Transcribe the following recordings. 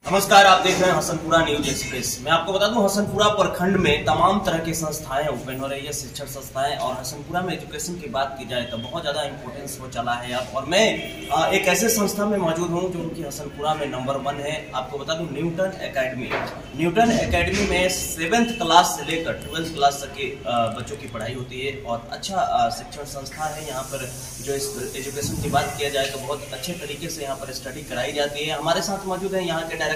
नमस्कार, आप देख रहे हैं हसनपुरा न्यूज एक्सप्रेस। मैं आपको बता दूं, हसनपुरा प्रखंड में तमाम तरह की संस्थाएं ओपन हो रही है, शिक्षण संस्थाएं। और हसनपुरा में एजुकेशन की बात की जाए तो बहुत ज्यादा इंपॉर्टेंस हो चला है अब। और मैं एक ऐसे संस्था में मौजूद हूं जो उनकी हसनपुरा में नंबर 1 है। आपको बता दूं, न्यूटन एकेडमी। न्यूटन एकेडमी में 7th क्लास से लेकर 12th क्लास तक के बच्चों की पढ़ाई होती है और अच्छा शिक्षण संस्था है। यहाँ पर जो एजुकेशन की बात किया जाए तो बहुत अच्छे तरीके से यहाँ पर स्टडी कराई जाती है। हमारे साथ मौजूद है यहाँ के डायरेक्टर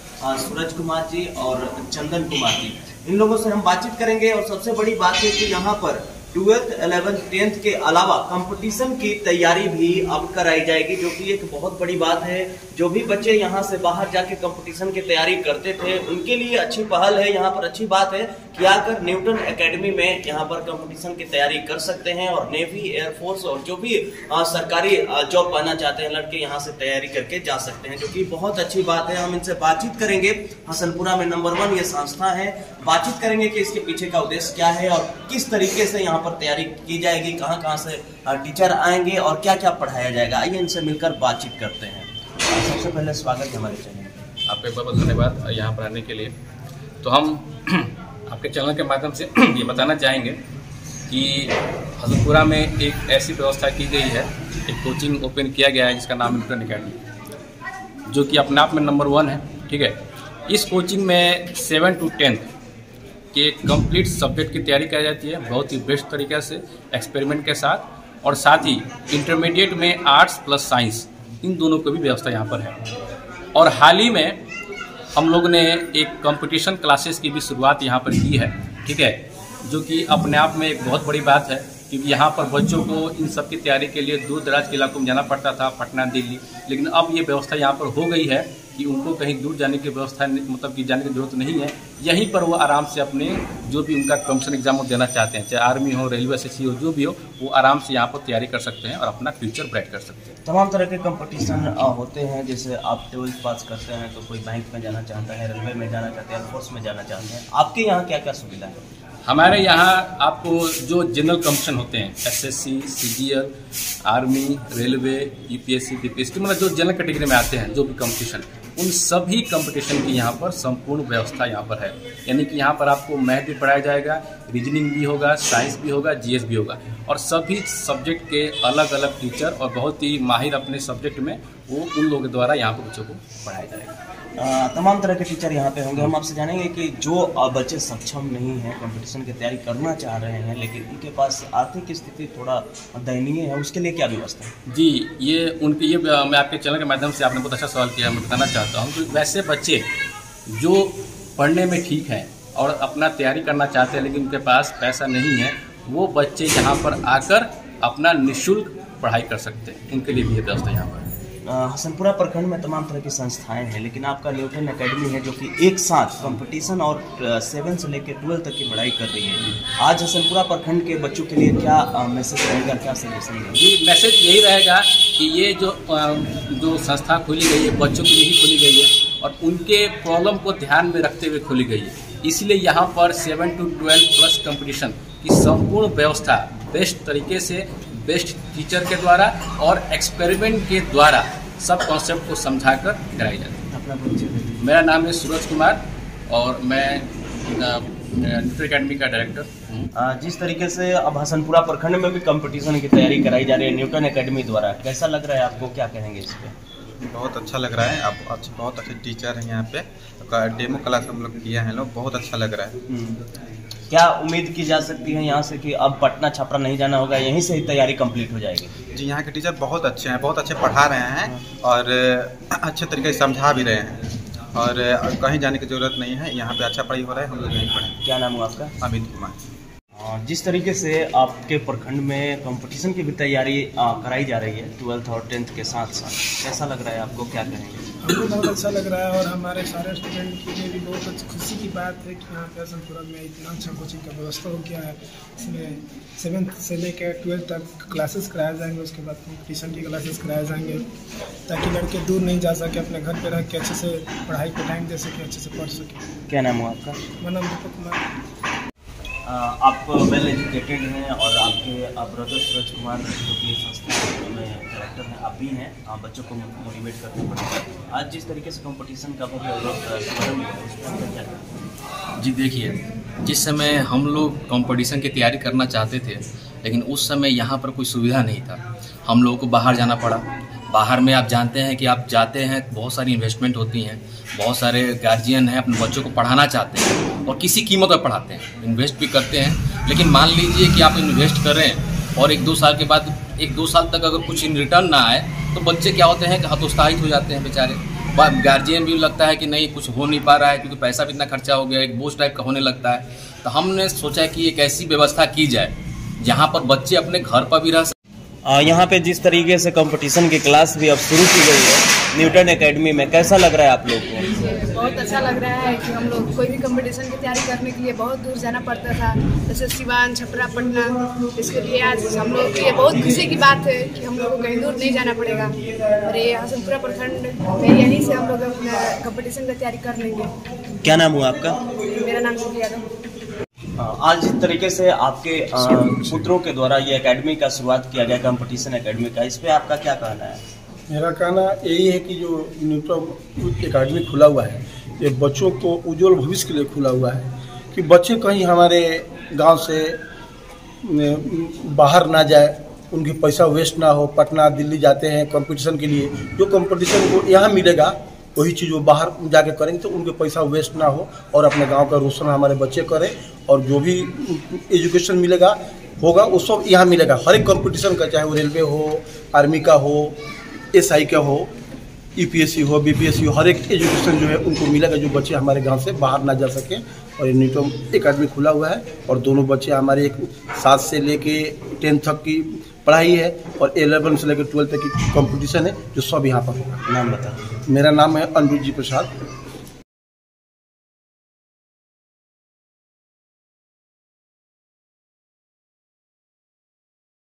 सूरज कुमार जी और चंदन कुमार जी। इन लोगों से हम बातचीत करेंगे। और सबसे बड़ी बात है कि यहाँ पर 12th, 11th, 10th के अलावा कंपटीशन की तैयारी भी अब कराई जाएगी, जो कि एक बहुत बड़ी बात है। जो भी बच्चे यहाँ से बाहर जाके कंपटीशन की तैयारी करते थे उनके लिए अच्छी पहल है। यहाँ पर अच्छी बात है कि आकर न्यूटन एकेडमी में यहाँ पर कंपटीशन की तैयारी कर सकते हैं और नेवी, एयरफोर्स और जो भी सरकारी जॉब पाना चाहते हैं लड़के यहाँ से तैयारी करके जा सकते हैं, जो कि बहुत अच्छी बात है। हम इनसे बातचीत करेंगे। हसनपुरा में नंबर 1 ये संस्था है। बातचीत करेंगे कि इसके पीछे का उद्देश्य क्या है और किस तरीके से यहाँ पर तैयारी की जाएगी, कहां से टीचर आएंगे और क्या क्या पढ़ाया जाएगा। आइए इनसे मिलकर बातचीत करते हैं। सबसे पहले स्वागत है हमारे चैनल में। आपका एक बहुत धन्यवाद यहाँ पर आने के लिए। तो हम आपके चैनल के माध्यम से ये बताना चाहेंगे कि हसनपुरा में एक ऐसी व्यवस्था की गई है, एक कोचिंग ओपन किया गया है जिसका नाम न्यूटन एकेडमी, जो कि अपने आप में नंबर 1 है। ठीक है, इस कोचिंग में 7 to 10 के कंप्लीट सब्जेक्ट की तैयारी की जाती है, बहुत ही बेस्ट तरीके से एक्सपेरिमेंट के साथ। और साथ ही इंटरमीडिएट में आर्ट्स प्लस साइंस, इन दोनों की भी व्यवस्था यहाँ पर है। और हाल ही में हम लोग ने एक कंपटीशन क्लासेस की भी शुरुआत यहाँ पर की है। ठीक है, जो कि अपने आप में एक बहुत बड़ी बात है, क्योंकि यहाँ पर बच्चों को इन सब की तैयारी के लिए दूर दराज के इलाकों में जाना पड़ता था, पटना, दिल्ली। लेकिन अब ये व्यवस्था यहाँ पर हो गई है कि उनको कहीं दूर जाने की व्यवस्था, मतलब कि जाने की जरूरत नहीं है। यहीं पर वो आराम से अपने जो भी उनका कॉम्पिटिशन एग्जाम देना चाहते हैं, चाहे आर्मी हो, रेलवे, SSC हो, जो भी हो, वो आराम से यहाँ पर तैयारी कर सकते हैं और अपना फ्यूचर ब्राइट कर सकते हैं। तमाम तरह के कंपटीशन होते हैं। जैसे आप 12th पास करते हैं तो कोई बैंक में जाना चाहता है, रेलवे में जाना चाहते हैं, एयरफोर्स में जाना चाहते हैं। आपके यहाँ क्या क्या सुविधा है? हमारे यहाँ आपको जो जनरल कॉम्पिटिशन होते हैं, SSC, CGL, army, railway, UPSC, BPSC, मतलब जो जनरल कैटेगरी में आते हैं जो भी कंपटीशन, उन सभी कंपटीशन की यहाँ पर संपूर्ण व्यवस्था यहाँ पर है। यानी कि यहाँ पर आपको मैथ भी पढ़ाया जाएगा, रीजनिंग भी होगा, साइंस भी होगा, GS भी होगा। और सभी सब्जेक्ट के अलग अलग टीचर और बहुत ही माहिर अपने सब्जेक्ट में वो उन लोगों द्वारा यहाँ पर बच्चों को पढ़ाया जाएगा। तमाम तरह के टीचर यहाँ पे होंगे। हम आपसे जानेंगे कि जो बच्चे सक्षम नहीं हैं, कंपटीशन की तैयारी करना चाह रहे हैं लेकिन उनके पास आर्थिक स्थिति थोड़ा दयनीय है, उसके लिए क्या व्यवस्था है? जी, ये मैं आपके चैनल के माध्यम से, आपने बहुत अच्छा सवाल किया। मैं बताना चाहता हूँ कि वैसे बच्चे जो पढ़ने में ठीक हैं और अपना तैयारी करना चाहते हैं लेकिन उनके पास पैसा नहीं है, वो बच्चे यहाँ पर आकर अपना निःशुल्क पढ़ाई कर सकते हैं। उनके लिए भी ये व्यवस्था यहाँ पर। हसनपुरा प्रखंड में तमाम तरह की संस्थाएं हैं, लेकिन आपका न्यूटन एकेडमी है जो कि एक साथ कंपटीशन और 7 से लेकर 12 तक की पढ़ाई कर रही है। आज हसनपुरा प्रखंड के बच्चों के लिए क्या मैसेज रहेगा, क्या सजेशन रहेगा? जी, मैसेज यही रहेगा कि ये जो संस्था खोली गई है बच्चों के लिए ही खोली गई है और उनके प्रॉब्लम को ध्यान में रखते हुए खोली गई है। इसलिए यहाँ पर 7 to 12 प्लस कंपटीशन की संपूर्ण व्यवस्था बेस्ट तरीके से, बेस्ट टीचर के द्वारा और एक्सपेरिमेंट के द्वारा सब कॉन्सेप्ट को समझाकर कराई जाती है। अपना परिचय? मेरा नाम है सूरज कुमार और मैं न्यूटन एकेडमी का डायरेक्टर हूँ। जिस तरीके से अब हसनपुरा प्रखंड में भी कंपटीशन की तैयारी कराई जा रही है न्यूटन एकेडमी द्वारा, कैसा लग रहा है आपको, क्या कहेंगे इस पे? बहुत अच्छा लग रहा है। अब बहुत अच्छे टीचर हैं यहाँ पे। डेमो क्लास हम लोग किया है, लोग बहुत अच्छा लग रहा है। क्या उम्मीद की जा सकती है यहाँ से कि अब पटना छपरा नहीं जाना होगा, यहीं से ही तैयारी कंप्लीट हो जाएगी? जी, यहाँ के टीचर बहुत अच्छे हैं, बहुत अच्छे पढ़ा रहे हैं और अच्छे तरीके से समझा भी रहे हैं और कहीं जाने की ज़रूरत नहीं है। यहाँ पे अच्छा पढ़ाई हो रहा है, हम लोग यहीं पढ़ें। क्या नाम हुआ आपका? अमित कुमार। जिस तरीके से आपके प्रखंड में कंपटीशन की भी तैयारी कराई जा रही है 12th और 10th के साथ साथ, कैसा लग रहा है आपको, क्या कहेंगे? हमको बहुत अच्छा लग रहा है और हमारे सारे स्टूडेंट के लिए भी बहुत खुशी की बात है कि यहाँ पे हसनपुरा में इतना अच्छा कोचिंग का व्यवस्था हो गया है। इसमें 7th से लेकर 12th तक क्लासेस कराए जाएंगे, उसके बाद कंपटीशन की क्लासेस कराए जाएंगे ताकि लड़के दूर नहीं जा सके, अपने घर पे रह के अच्छे से पढ़ाई को टाइम दे सके, अच्छे से पढ़ सके। क्या नाम हुआ आपका? मेरा नाम दीपक कुमार। आप वेल एजुकेटेड हैं और आपके ब्रदर सूरज कुमार जो कि संस्था में डायरेक्टर हैं, आप भी हैं, आप बच्चों को मोटिवेट करते पड़ेगा। आज जिस तरीके से कंपटीशन का जी देखिए, जिस समय हम लोग कंपटीशन की तैयारी करना चाहते थे, लेकिन उस समय यहाँ पर कोई सुविधा नहीं था। हम लोगों को बाहर जाना पड़ा। बाहर में आप जानते हैं कि आप जाते हैं, बहुत सारी इन्वेस्टमेंट होती हैं, बहुत सारे गार्जियन हैं अपने बच्चों को पढ़ाना चाहते हैं और किसी कीमत पर पढ़ाते हैं, इन्वेस्ट भी करते हैं। लेकिन मान लीजिए कि आप इन्वेस्ट कर रहे हैं और 1-2 साल के बाद 1-2 साल तक अगर कुछ इन रिटर्न ना आए तो बच्चे क्या होते हैं कि हतोत्साहित हो जाते हैं बेचारे। गार्जियन भी लगता है कि नहीं कुछ हो नहीं पा रहा है क्योंकि पैसा भी इतना खर्चा हो गया, एक बोझ टाइप का होने लगता है। तो हमने सोचा कि एक ऐसी व्यवस्था की जाए जहाँ पर बच्चे अपने घर पर भी रह सकें। यहाँ पे जिस तरीके से कंपटीशन की क्लास भी अब शुरू की गई है न्यूटन एकेडमी में, कैसा लग रहा है आप लोग को? बहुत अच्छा लग रहा है कि हम लोग कोई भी कंपटीशन की तैयारी करने के लिए बहुत दूर जाना पड़ता था, जैसे सिवान, छपरा, पटना। इसके लिए आज हम लोग के लिए बहुत खुशी की बात है कि हम लोग को कहीं दूर नहीं जाना पड़ेगा और ये हसनपुरा प्रखंड में यहीं से हम लोग कंपटीशन की तैयारी कर लेंगे। क्या नाम हुआ आपका? मेरा नाम सुखी यादव। आज जिस तरीके से आपके पुत्रों के द्वारा ये एकेडमी का शुरुआत किया गया कंपटीशन एकेडमी का, इस पे आपका क्या कहना है? मेरा कहना यही है कि जो न्यूटन एकेडमी खुला हुआ है ये बच्चों को उज्जवल भविष्य के लिए खुला हुआ है कि बच्चे कहीं हमारे गांव से बाहर ना जाए, उनके पैसा वेस्ट ना हो। पटना, दिल्ली जाते हैं कंपटीशन के लिए, जो कंपटीशन को यहाँ मिलेगा वही चीज़ वो बाहर जाके करेंगे तो उनके पैसा वेस्ट ना हो और अपने गांव का रोशन हमारे बच्चे करें और जो भी एजुकेशन मिलेगा होगा वो सब यहाँ मिलेगा। हर एक कंपटीशन का, चाहे वो रेलवे हो, आर्मी का हो, SI का हो, UPSC हो, BPSC हो, हर एक एजुकेशन जो है उनको मिलेगा जो बच्चे हमारे गांव से बाहर ना जा सकें। और ये न्यूटन एकेडमी खुला हुआ है और दोनों बच्चे हमारे 7 से लेके 10 तक की पढ़ाई है और 11 से लेकर 12 तक की कंपटीशन है जो सब यहाँ पर होगा। नाम बता। मेरा नाम है अनुज जी प्रसाद।